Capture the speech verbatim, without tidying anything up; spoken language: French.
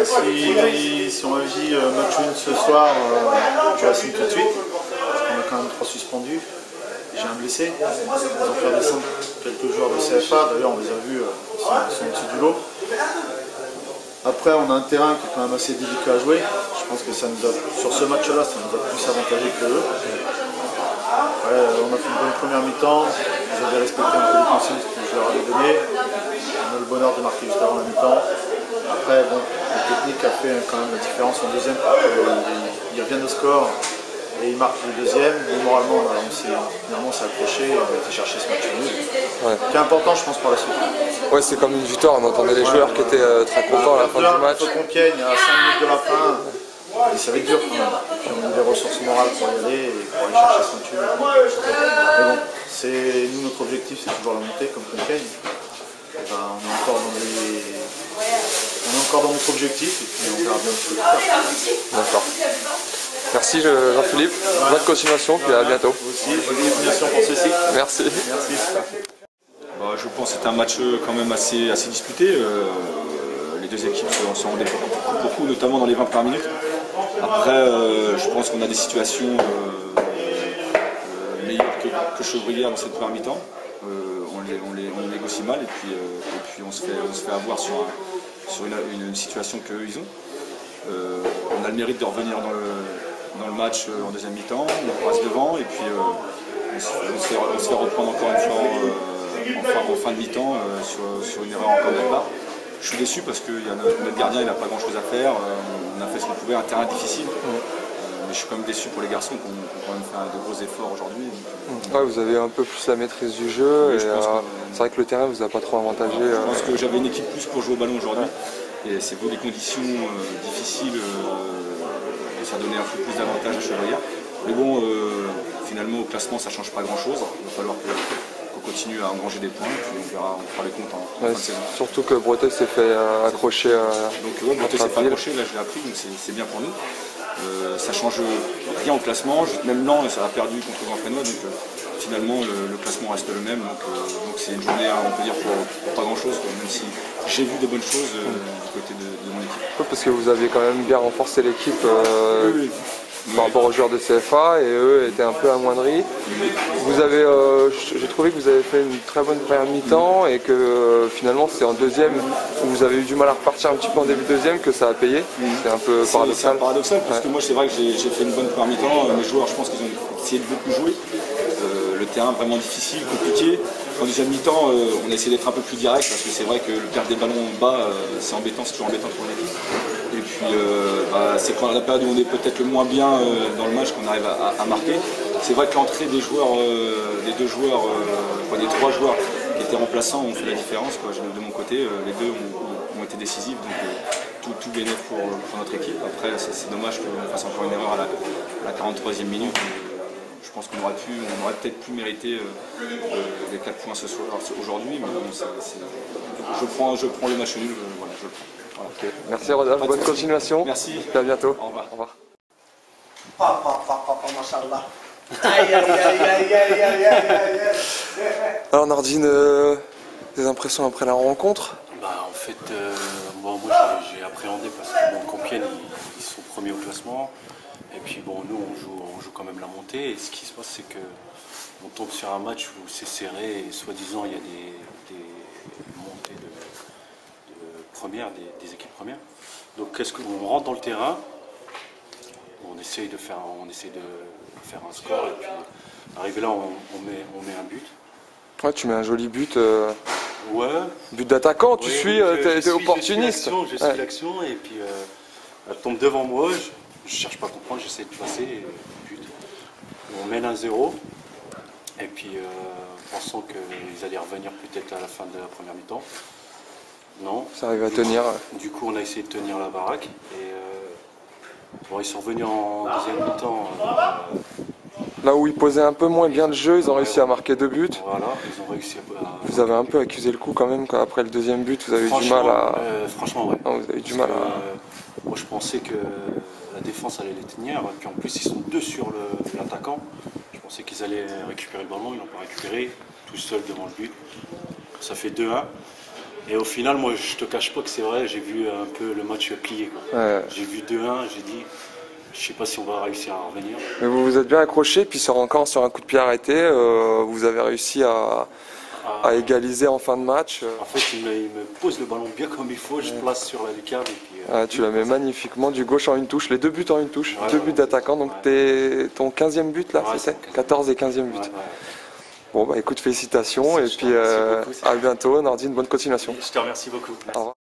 si, si on me dit euh, match une ce soir, euh, je signe tout de suite, parce qu'on a quand même trois suspendus. J'ai un blessé, ils ont fait descendre quelques joueurs de C F A, d'ailleurs on les a vus, euh, ils sont, ils sont au-dessus du lot. Après on a un terrain qui est quand même assez délicat à jouer, je pense que ça nous a, sur ce match-là ça nous a plus avantagé que eux. Après, on a fait une bonne première mi-temps, ils avaient respecté un peu les consignes que je leur avais données. On a le bonheur de marquer juste avant la mi-temps. Après bon, la technique a fait quand même la différence en deuxième, ils reviennent au score. Et il marque le deuxième, mais moralement on s'est accroché et on a été chercher ce match nul. Ouais. Qui est important je pense pour la suite. Ouais, c'est comme une victoire, on entendait les ouais, joueurs qui étaient euh, très contents à la fin du match. Il faut qu'on piègne à cinq minutes de la fin, et ça va être dur quand même. Puis on a des ressources morales pour y aller et pour aller chercher ce match nul. Mais bon, nous notre objectif c'est toujours la montée comme Compiègne. Ben, on est encore dans les... on est encore dans notre objectif et puis on verra bien ce que faire. D'accord. Merci Jean-Philippe, ouais. Bonne continuation, puis à bientôt. Vous aussi, bonne continuation pour ceci. Merci. Merci. Bah, je pense que c'était un match quand même assez, assez disputé. Euh, les deux équipes se rendaient beaucoup, beaucoup, notamment dans les vingt premières minutes. Après, euh, je pense qu'on a des situations euh, euh, meilleures que, que Chevrière dans cette première mi-temps. Euh, on, les, on, les, on les négocie mal et puis, euh, et puis on, se fait, on se fait avoir sur, un, sur une, une, une situation qu'eux ils ont. Euh, on a le mérite de revenir dans le, dans le match en deuxième mi-temps, on passe devant et puis euh, on, se, on, se fait, on se fait reprendre encore une fois euh, en, fin, en fin de mi-temps euh, sur, sur une erreur encore de notre part. Je suis déçu parce que y a notre, notre gardien il n'a pas grand chose à faire, euh, on a fait ce qu'on pouvait, un terrain difficile. Euh, mais je suis quand même déçu pour les garçons qui ont, qui ont quand même fait de gros efforts aujourd'hui. Ouais, vous avez un peu plus la maîtrise du jeu, oui, et euh, c'est vrai que le terrain vous a pas trop avantagé. Je pense euh... que j'avais une équipe plus pour jouer au ballon aujourd'hui. Et c'est pour des conditions euh, difficiles, euh, ça donnait un peu plus d'avantage à Chevrière. Mais bon, euh, finalement au classement ça ne change pas grand chose. Il va falloir qu'on qu continue à engranger des points, puis on verra, on fera les comptes en, en ouais, fin de saison. Surtout que Breteuil s'est fait euh, accrocher. Euh, donc ouais, Breteuil s'est fait accrocher, là je l'ai appris, donc c'est bien pour nous. Euh, ça change rien au classement, même Lan ça a perdu contre Grand-Fresnois, donc euh, finalement le, le classement reste le même, donc euh, c'est une journée on peut dire pour, pour pas grand chose, quoi, même si j'ai vu de bonnes choses euh, du côté de, de mon équipe. Ouais, parce que vous avez quand même bien renforcé l'équipe euh, oui, oui. par oui. rapport aux joueurs de C F A et eux étaient un peu amoindris. Oui. Vous avez, euh, j'ai trouvé que vous avez fait une très bonne première mi-temps et que euh, finalement c'est en deuxième où vous avez eu du mal à repartir un petit peu en début de deuxième que ça a payé. Mmh. C'est un peu paradoxal. C'est paradoxal parce ouais. que moi c'est vrai que j'ai fait une bonne première mi-temps. Mes joueurs je pense qu'ils ont essayé de beaucoup jouer. Euh, le terrain vraiment difficile, compliqué. En deuxième mi-temps, euh, on a essayé d'être un peu plus direct parce que c'est vrai que le perdre des ballons bas, euh, c'est embêtant, c'est toujours embêtant pour l'équipe. Et puis euh, bah, c'est quand la période où on est peut-être le moins bien euh, dans le match qu'on arrive à, à, à marquer. C'est vrai que l'entrée des joueurs, euh, des deux joueurs, euh, des trois joueurs qui étaient remplaçants ont fait la différence, quoi. De mon côté, euh, les deux ont, ont été décisifs, donc euh, tout, tout bénéf pour, pour notre équipe. Après, c'est dommage qu'on fasse encore une erreur à la, à la quarante-troisième minute. Je pense qu'on aurait pu, on aurait peut-être pu mériter euh, les quatre points ce soir, aujourd'hui, mais bon, c est, c est, je, prends, je prends le match nul, euh, voilà, je le prends. Voilà. Okay. Merci Rodolphe, bonne continuation. Merci. Et à bientôt. Au revoir. Au revoir. Papa, papa, machallah. Aïe, aïe, aïe, aïe, aïe, aïe, aïe, aïe. Alors Nardine, euh, des impressions après la rencontre? Bah en fait, euh, bon, moi j'ai appréhendé parce que bon, Compiègne ils, ils sont premiers au classement. Et puis bon, nous on joue, on joue quand même la montée. Et ce qui se passe, c'est que on tombe sur un match où c'est serré et soi-disant il y a des, des montées de, de première, des, des équipes premières. Donc qu'est-ce qu'on rentre dans le terrain, on essaye de faire, on essaye de faire un score et puis arrivé là, on, on, met, on met un but. Ouais, tu mets un joli but. Euh... Ouais. But d'attaquant, tu ouais, suis, euh, t'es opportuniste. Je suis l'action ouais. Et puis euh, elle tombe devant moi. Je, Je cherche pas à comprendre, j'essaie de passer, et but. On mène un zéro, et puis euh, pensant qu'ils allaient revenir peut-être à la fin de la première mi-temps. Non. Ça arrive à du tenir. Coup, du coup, on a essayé de tenir la baraque, et euh, bon, ils sont revenus en deuxième mi-temps. Euh, Là où ils posaient un peu moins bien le jeu, ils ont réussi à marquer deux buts. Voilà, ils ont réussi à... Vous avez un peu accusé le coup quand même, quand après le deuxième but, vous avez eu du mal à... Euh, franchement, ouais. Non, vous avez eu du mal à... Euh, moi, je pensais que la défense allait les tenir, et puis en plus, ils sont deux sur l'attaquant. Je pensais qu'ils allaient récupérer le ballon, ils n'ont pas récupéré, tout seul devant le but. Ça fait deux un. Et au final, moi, je te cache pas que c'est vrai, j'ai vu un peu le match plié. Ouais. J'ai vu deux un, j'ai dit, je sais pas si on va réussir à revenir. Mais vous vous êtes bien accroché, puis sur, encore sur un coup de pied arrêté, euh, vous avez réussi à, Ah, à égaliser en fin de match. En fait, il me, il me pose le ballon bien comme il faut, je place sur la lucarne. Et puis, euh, Ah, tu la mets magnifiquement, du gauche en une touche, les deux buts en une touche, Ouais, deux ouais, buts d'attaquant, donc ouais. t'es ton quinzième but là, Ouais, c'était c'est quatorze et quinzième but. ouais, ouais. Bon bah écoute, félicitations, Merci, et je te puis remercie euh, beaucoup, c'est à bientôt, Nordine, bonne continuation. Je te remercie beaucoup. Au revoir.